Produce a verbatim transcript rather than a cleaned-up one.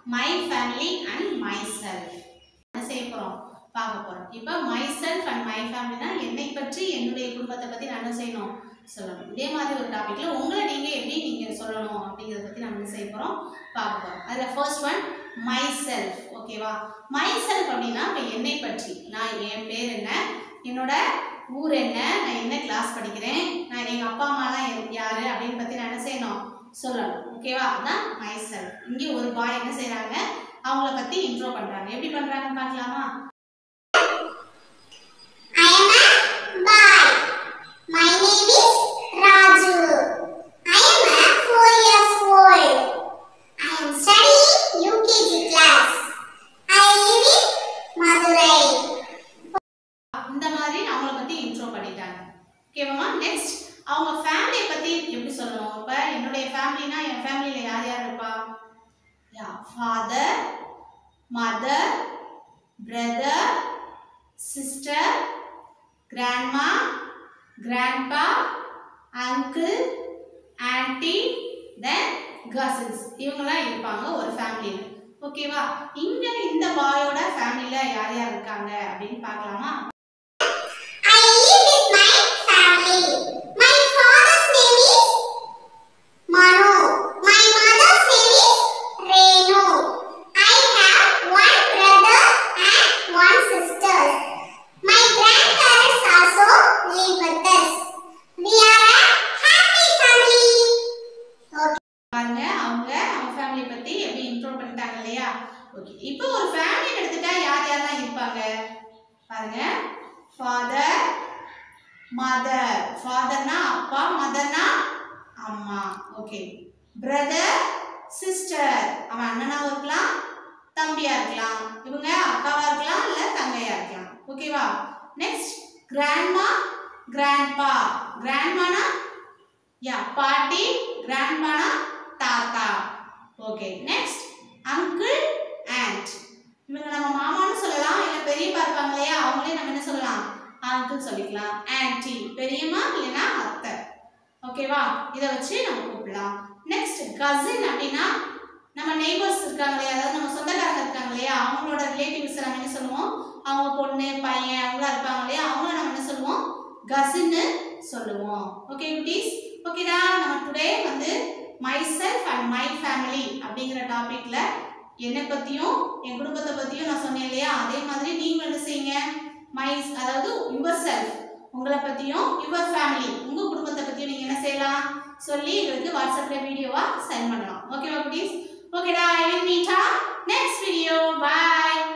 my family and myself. என்ன செய்ய போறோம் பார்க்க போறோம். இப்போ myself and my family னா என்னை பற்றி என்னுடைய குடும்பத்தை பத்தி நான் என்ன செய்யணும் சொல்லணும். இதே மாதிரி ஒரு டாபிக்ல உங்களை நீங்க எப்படி நீங்க சொல்லணும் அப்படிங்கறத பத்தி நாம என்ன செய்ய போறோம் பார்க்க போறோம். அதுல ஃபர்ஸ்ட் ஒன் myself. ஓகேவா? myself அப்படினா இப்ப என்னை பற்றி நான் என் பேர் என்ன, என்னோட ஊர் என்ன, நான் என்ன கிளாஸ் படிக்கிறேன், நான் எங்க அப்பா அம்மா எல்லாம் யாரு அப்படினு பத்தி நான் என்ன செய்யணும் சொல்லணும். ஓகேவா? அதான் myself. இங்க ஒரு பாய் என்ன செய்றாங்க அவங்கள பத்தி இன்ட்ரோ பண்றாங்க. எப்படி பண்றாங்கன்னு பார்க்கலாமா? அவங்க ஃபேமிலியை பத்தி எப்படி சொல்லணும்? இப்ப என்னுடைய ஃபேமிலினா என் ஃபேமிலில யார் யார் இருப்பா? Yeah father, mother, brother, sister, grandma, grandpa, uncle, aunty, then cousins. இவங்கலாம் இருப்பாங்க ஒரு ஃபேமிலில. ஓகேவா? இங்க இந்த பாயோட ஃபேமிலில யார் யார் இருக்காங்க அப்படின்னு பார்க்கலாமா? இப்போ ஒரு ஃபேமிலி எடுத்துட்டா யார் யாரெல்லாம் இருப்பாங்க பாருங்க. Father, mother. ஃாதர்னா அப்பா, மதர்னா அம்மா. ஓகே. Brother, sister. அவன் அண்ணனாவும் இருக்கலாம், தம்பியா இருக்கலாம். இவங்க அக்காவா இருக்கலாம் இல்ல தங்கையா இருக்கலாம். ஓகேவா? Next grandma, grandpa. கிராண்ட்மானா யா பாட்டி, கிராண்ட்பானா தாத்தா. ஓகே. Next uncle, aunt. இவங்க நம்ம மாமான்னு சொல்லலாம் இல்ல பெரியப்பா இருப்பாங்க இல்லையா அவங்களே நம்ம என்ன சொல்லலாம் அங்கிள் சொல்லிக்கலாம். ஆன்ட்டி பெரியம்மா இல்லனா அத்தை. ஓகேவா? இத வச்சு நம்ம கூப்பிடலாம். நெக்ஸ்ட் கசின் அப்படினா நம்ம நெய்பர்ஸ் இருக்காங்க இல்லையா, அதாவது நம்ம சொந்தக்காரங்க இருக்காங்க இல்லையா அவங்களோட ரிலேட்டிவ்ஸ் நம்ம என்ன சொல்லுவோம், அவங்க பொண்ணு பையன் அவங்களா இருப்பாங்க இல்லையா அவங்கள நம்ம என்ன சொல்லுவோம் கசின்னு சொல்லுவோம். ஓகே குட்டீஸ்? ஓகேடா? நம்ம டுடே வந்து myself and my family அப்படிங்கற டாபிக்ல என்ன பத்தியும் என் குடும்பத்தை பத்தியும் நான் சொன்னேன் இல்லையா, அதே மாதிரி நீங்க என்ன செய்யுங்க my அதாவது yourself உங்களை பத்தியும் your family உங்க குடும்பத்தை பத்தியும் நீங்க என்ன செய்யலாம் சொல்லி உங்களுக்கு வாட்ஸ்அப்ல வீடியோவா சென்ட் பண்ணலாம். ஓகேவா குட்டீஸ்? ஓகேடா? I will meet you next video. Bye.